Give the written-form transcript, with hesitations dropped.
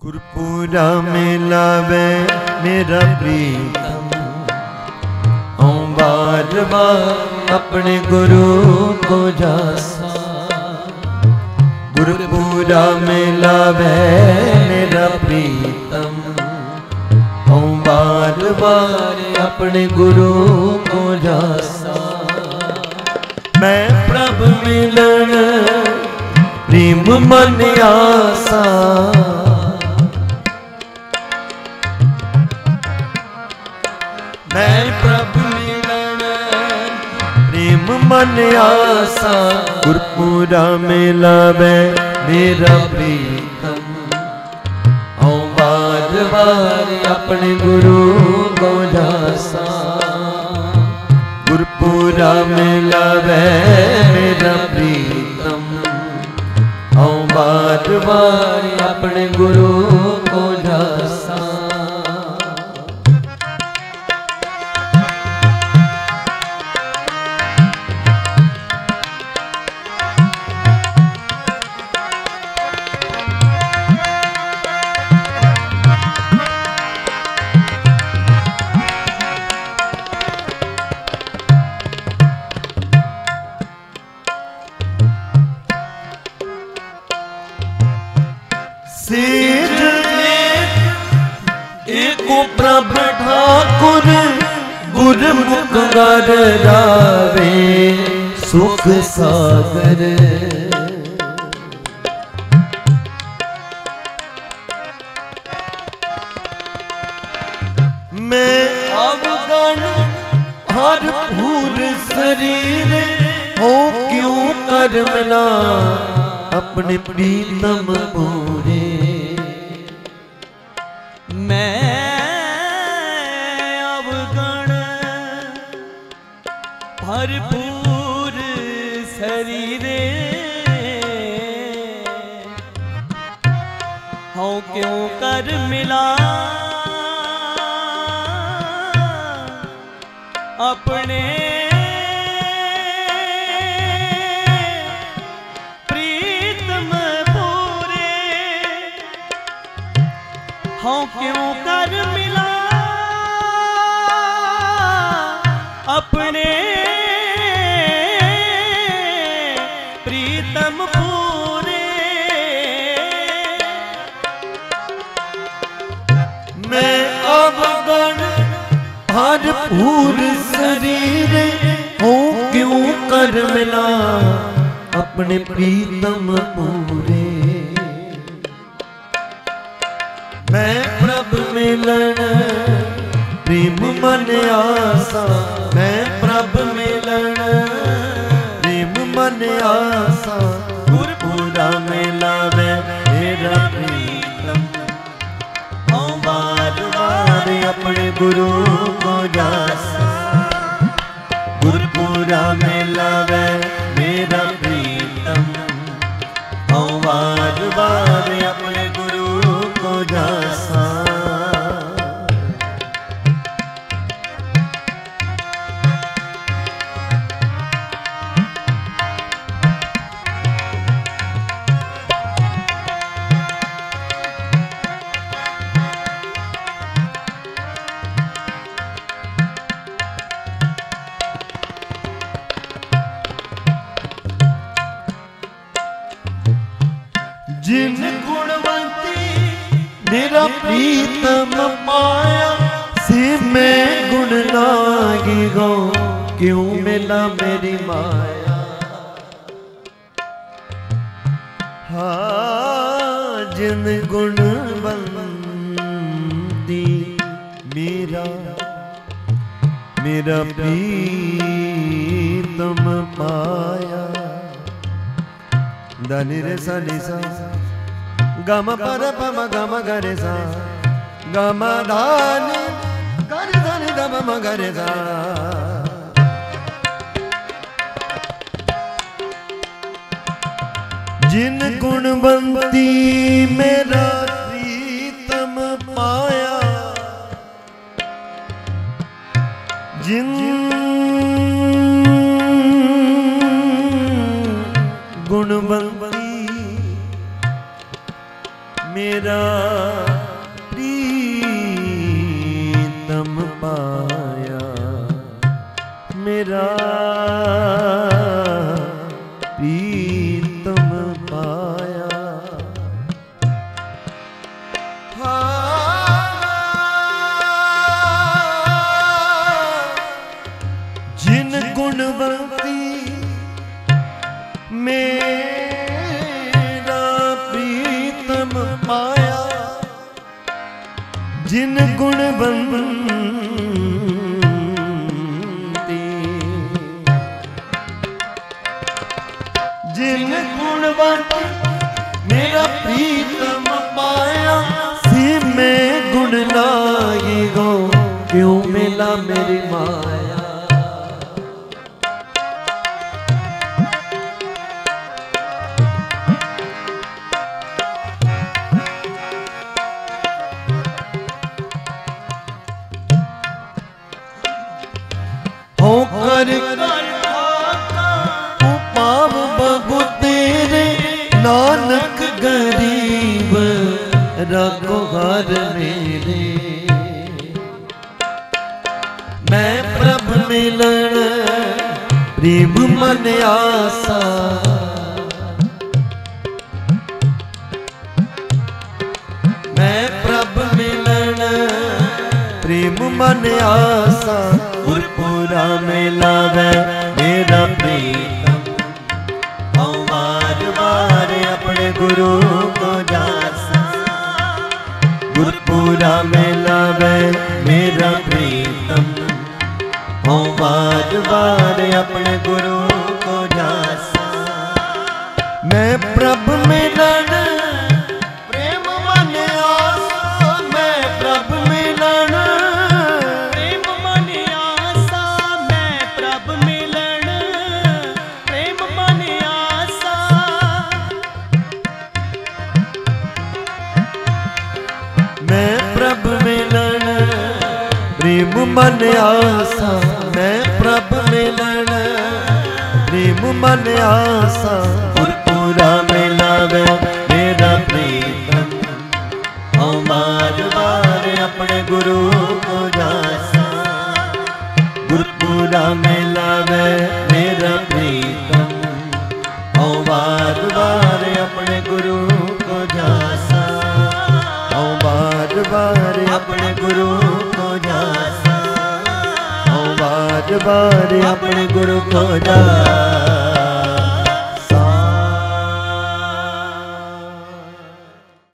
गुरपुरा मिलावे मेरा प्रीतम, हूँ बार बार अपने गुरु को जासा। गुरपुरा मिलावे मेरा प्रीतम, हूँ बार बार अपने गुरु को जासा। मैं प्रभु मिलन प्रेम मन आसा, मैं प्रभु मिलन प्रेम मन आसा। गुरपुरा मिलावे मेरा प्रीतम, हूँ बार बार अपने गुरु को जासा। गुरपुरा मिलावे मेरा प्रीतम, हूँ बार बार अपने गुरु को जासा। सेठ एक प्रभु ठाकुर गुरमुख गर रावे सुख सागर। मैं अवगण हर भूर शरीर हो क्यों कर मिला अपने प्रीतम पूरे। मैं अवगण भरपूर शरीरे हो क्यों कर मिला अपने हाँ क्यों कर मिला अपने प्रीतम पूरे। मैं अवगण भरपूर शरीर हूँ क्यों कर मिला अपने प्रीतम पूरे। मैं प्रभु मिलन प्रेम मन आसा, मैं प्रभु मिलन प्रेम मन आसा। गुरपुरा मिलावे मेरा प्रीतम, हूँ बार बार अपने गुरु को जासा। गुरपुरा मिलावे मेरा प्रीतम, हूँ बार बार अपने गुरु को जासा। जिन गुणवंती मेरा प्रीतम पाया, से मैं गुण लागी गो क्यों मिला मेरी माया। हाँ जिन गुणवंती मेरा प्रीतम पाया। धनि रे सा नि सा गम पर पम गम गरे सा गम धानि गरे धनि दम मगरे सा। जिन गुणवंती मेरा प्रीतम पाया, जिन गुणवंती मेरा प्रीतम पाया, मेरा प्रीतम पाया। जिन गुणवंती मेरा प्रीतम पाया, जिन गुणवंती, जिन गुणवंती मेरा प्रीतम पाया, सी में गुण लागी गो, क्यों मिला मेरी माया। होकर पाप बहु तेरे, नानक गरीब रखो घर मेरे। मैं प्रभ मिलन प्रेम मन आसा, मैं प्रभ मिलन प्रेम मन आसा। गुरपुरा में लावे मेरा प्रीतम, हूँ बार बार अपने गुरु को जासा। गुरपुरा में लावे मेरा प्रीतम, हूँ बार बार अपने गुरु को जासा। मैं प्रभ मिलन प्रेम मन आसा, मैं प्रभ मिलन प्रेम मन आसा, मैं प्रभ मिलन प्रेम मन आसा। मैं प्रभ मिलन प्रेम मन आसा, मैं प्रभ मिलन प्रेम मन आसा। गुरपुरा में लावे मेरा प्रीतम, हूँ बार बार अपने गुरु को जासा। गुरपुरा में लावे मेरा प्रीतम, हूँ बार बार अपने गुरु को जासा। हूँ बार बार अपने गुरु को जासा, हूँ बार बार अपने गुरु को जासा।